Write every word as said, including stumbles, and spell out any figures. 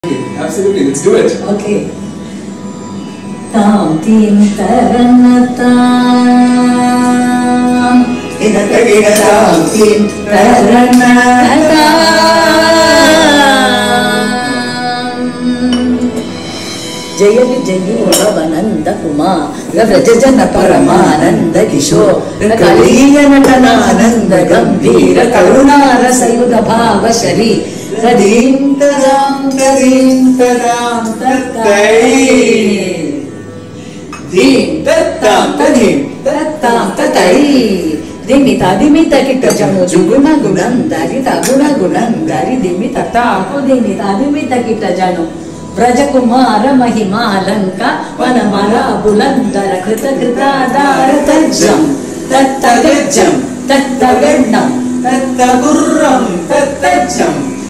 Absolutely, let's do it. Okay. Tam tim taranatam. Ida ida tam tim taranatam. Jaya Vijay Ravananda Kumar Ravrajana Paramananda Kishore Kaliya Natanananda Gambhira Karunara Sayuda Bhava Shari Tadim Tadam Tadim Tadam Tatai Dim Tatam Tadim Tatam Tatai Dimita Dimita Kita Janu Juguna Gunan Dari Taguna Gunan Dari Dimita Taku Dimita Dimita Kita Janu Brajakumara Mahimalanka Vanamara Bulandara Krita Krita Dara Tajam Tattagajam Tattagadam Tattaguram Tattajam